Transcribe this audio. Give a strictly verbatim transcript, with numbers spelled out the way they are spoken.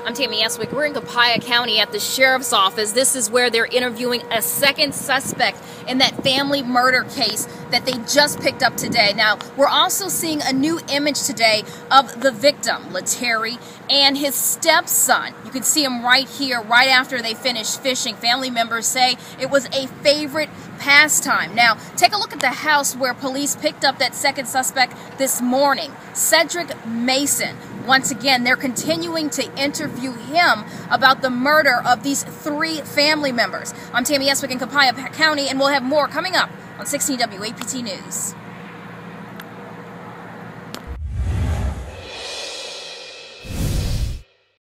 I'm Tammy Eswick. We're in Copiah County at the Sheriff's Office. This is where they're interviewing a second suspect in that family murder case that they just picked up today. Now, we're also seeing a new image today of the victim, Letary, and his stepson. You can see him right here, right after they finished fishing. Family members say it was a favorite pastime. Now, take a look at the house where police picked up that second suspect this morning, Cedric Mason. Once again, they're continuing to interview him about the murder of these three family members. I'm Tammy Eswick in Copiah County, and we'll have more coming up on sixteen W A P T News.